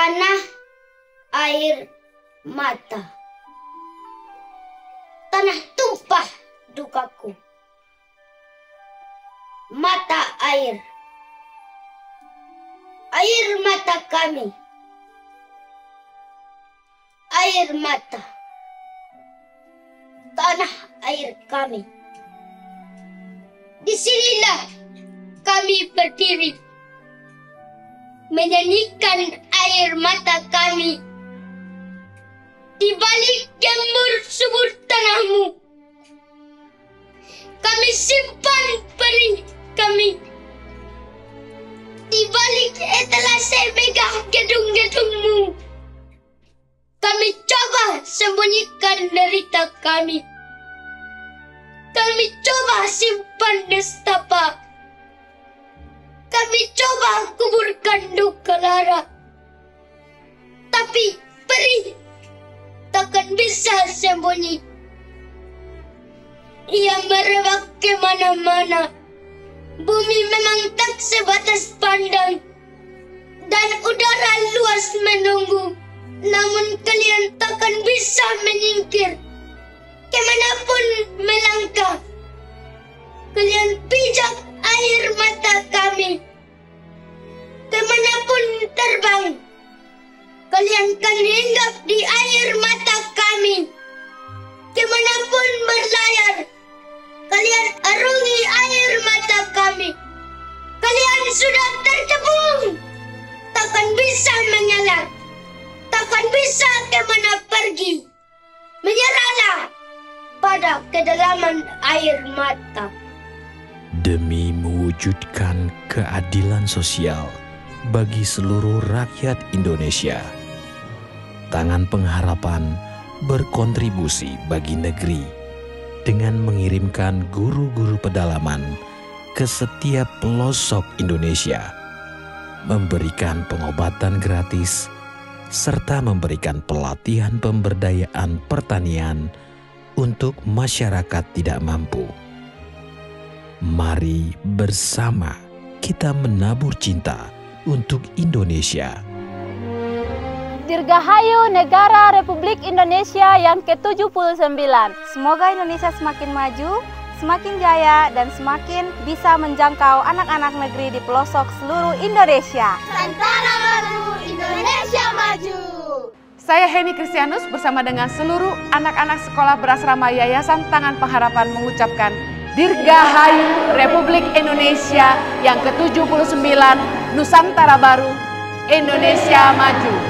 tanah air mata. Tanah tumpah dukaku. Mata air. Air mata kami. Air mata. Tanah air kami. Disinilah kami berdiri, menyanyikan air mata kami. Di balik gembur subur tanahmu, kami simpan perih kami. Di balik etalase megah gedung-gedungmu, kami coba sembunyikan derita kami. Kami coba simpan nestapa. Kami coba kuburkan duka lara. Tapi perih takkan bisa sembunyi. Ia merebak kemana-mana. Bumi memang tak sebatas pandang, dan udara luas menunggu. Namun kalian takkan bisa menyingkir. Kemanapun melangkah, kalian pijak air mata kami. Kemanapun terbang, kalian kan hinggap di air mata kami. Kemanapun berlayar, kalian arungi air mata kami. Kalian sudah terkepung, takkan bisa mengalah, takkan bisa kemana pergi. Menyerahlah pada kedalaman air mata. Demi mewujudkan keadilan sosial bagi seluruh rakyat Indonesia, Tangan Pengharapan berkontribusi bagi negeri dengan mengirimkan guru-guru pedalaman ke setiap pelosok Indonesia, memberikan pengobatan gratis, serta memberikan pelatihan pemberdayaan pertanian untuk masyarakat tidak mampu. Mari bersama kita menabur cinta untuk Indonesia. Dirgahayu Negara Republik Indonesia yang ke-79. Semoga Indonesia semakin maju, semakin jaya, dan semakin bisa menjangkau anak-anak negeri di pelosok seluruh Indonesia. Nusantara maju, Indonesia maju. Saya Heni Kristianus bersama dengan seluruh anak-anak sekolah berasrama Yayasan Tangan Pengharapan mengucapkan Dirgahayu Republik Indonesia yang ke-79, Nusantara Baru, Indonesia Maju.